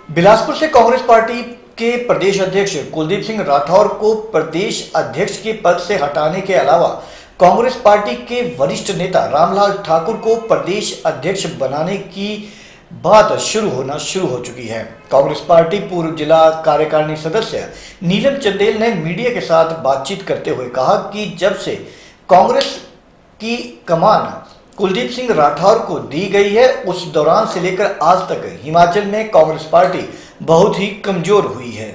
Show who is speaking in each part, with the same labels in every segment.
Speaker 1: बिलासपुर से कांग्रेस पार्टी के प्रदेश अध्यक्ष कुलदीप सिंह राठौर को प्रदेश अध्यक्ष के पद से हटाने के अलावा कांग्रेस पार्टी के वरिष्ठ नेता रामलाल ठाकुर को प्रदेश अध्यक्ष बनाने की बात शुरू हो चुकी है। कांग्रेस पार्टी पूर्व जिला कार्यकारिणी सदस्य नीलम चंदेल ने मीडिया के साथ बातचीत करते हुए कहा कि जब से कांग्रेस की कमान कुलदीप सिंह राठौर को दी गई है, उस दौरान से लेकर आज तक हिमाचल में कांग्रेस पार्टी बहुत ही कमजोर हुई है।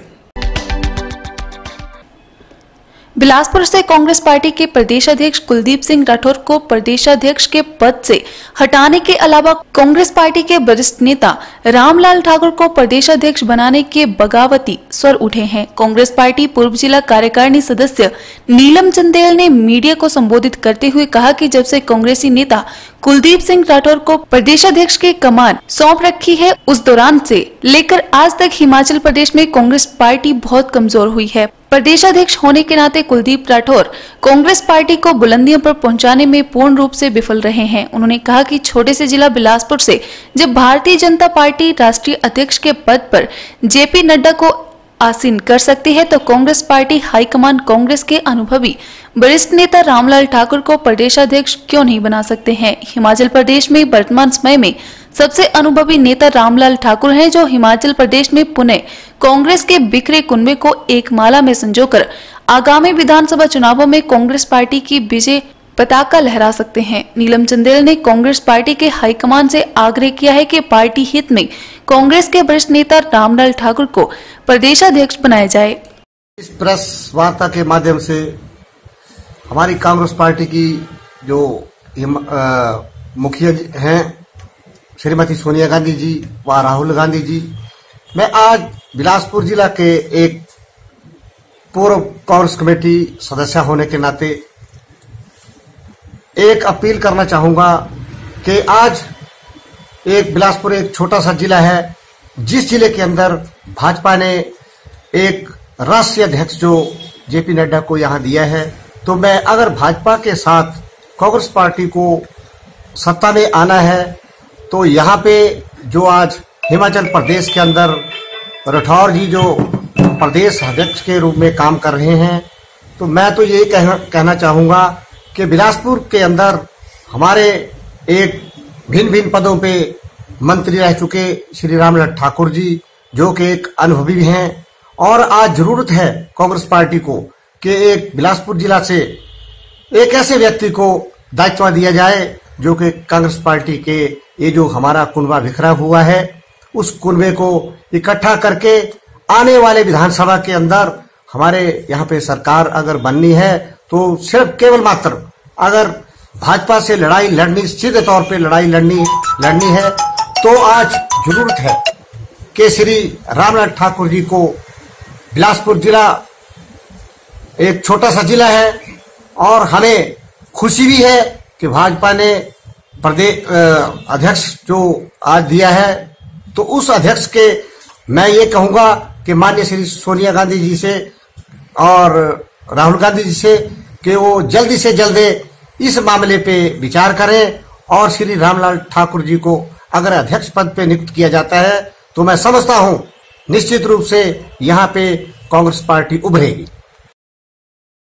Speaker 2: बिलासपुर से कांग्रेस पार्टी के प्रदेश अध्यक्ष कुलदीप सिंह राठौर को प्रदेशाध्यक्ष के पद से हटाने के अलावा कांग्रेस पार्टी के वरिष्ठ नेता रामलाल ठाकुर को प्रदेशाध्यक्ष बनाने के बगावती स्वर उठे हैं। कांग्रेस पार्टी पूर्व जिला कार्यकारिणी सदस्य नीलम चंदेल ने मीडिया को संबोधित करते हुए कहा कि जब से कांग्रेसी नेता कुलदीप सिंह राठौर को प्रदेशाध्यक्ष की कमान सौंप रखी है, उस दौरान से लेकर आज तक हिमाचल प्रदेश में कांग्रेस पार्टी बहुत कमजोर हुई है। प्रदेशाध्यक्ष होने के नाते कुलदीप राठौर कांग्रेस पार्टी को बुलंदियों पर पहुंचाने में पूर्ण रूप से विफल रहे हैं। उन्होंने कहा कि छोटे से जिला बिलासपुर से जब भारतीय जनता पार्टी राष्ट्रीय अध्यक्ष के पद पर जेपी नड्डा को आसीन कर सकती है, तो कांग्रेस पार्टी हाईकमान कांग्रेस के अनुभवी वरिष्ठ नेता रामलाल ठाकुर को प्रदेशाध्यक्ष क्यों नहीं बना सकते हैं। हिमाचल प्रदेश में वर्तमान समय में सबसे अनुभवी नेता रामलाल ठाकुर हैं, जो हिमाचल प्रदेश में पुणे कांग्रेस के बिखरे कुनबे को एक माला में संजोकर आगामी विधानसभा चुनावों में कांग्रेस पार्टी की विजय पताका लहरा सकते हैं। नीलम चंदेल ने कांग्रेस पार्टी के हाईकमान से आग्रह किया है कि पार्टी हित में कांग्रेस के वरिष्ठ नेता रामलाल ठाकुर को प्रदेशाध्यक्ष बनाया जाए।
Speaker 3: इस प्रेस वार्ता के माध्यम से हमारी कांग्रेस पार्टी की जो मुखिया हैं श्रीमती सोनिया गांधी जी व राहुल गांधी जी, मैं आज बिलासपुर जिला के एक पूर्व कांग्रेस कमेटी सदस्य होने के नाते एक अपील करना चाहूंगा कि आज बिलासपुर एक छोटा सा जिला है, जिस जिले के अंदर भाजपा ने एक राष्ट्रीय अध्यक्ष जो जेपी नड्डा को यहां दिया है, तो मैं अगर भाजपा के साथ कांग्रेस पार्टी को सत्ता में आना है, तो यहाँ पे जो आज हिमाचल प्रदेश के अंदर राठौर जी जो प्रदेश अध्यक्ष के रूप में काम कर रहे हैं, तो मैं तो यही कहना चाहूंगा कि बिलासपुर के अंदर हमारे एक भिन्न भिन्न पदों पे मंत्री रह चुके श्री रामलाल ठाकुर जी, जो कि एक अनुभवी हैं, और आज जरूरत है कांग्रेस पार्टी को कि एक बिलासपुर जिला से एक ऐसे व्यक्ति को दायित्व दिया जाए जो कि कांग्रेस पार्टी के ये जो हमारा कुनबा बिखरा हुआ है, उस कुनबे को इकट्ठा करके आने वाले विधानसभा के अंदर हमारे यहाँ पे सरकार अगर बननी है, तो सिर्फ केवल मात्र अगर भाजपा से लड़ाई लड़नी, सीधे तौर पे लड़ाई लड़नी है, तो आज जरूरत है कि श्री रामलाल ठाकुर जी को बिलासपुर जिला एक छोटा सा जिला है, और हमें खुशी भी है कि भाजपा ने प्रदेश अध्यक्ष जो आज दिया है, तो उस अध्यक्ष के मैं ये कहूंगा कि माननीय श्री सोनिया गांधी जी से और राहुल गांधी जी से कि वो जल्दी से जल्दी इस मामले पे विचार करें, और श्री रामलाल ठाकुर जी को अगर अध्यक्ष पद पे नियुक्त किया जाता है, तो मैं समझता हूं निश्चित रूप से यहाँ पे कांग्रेस पार्टी उभरेगी।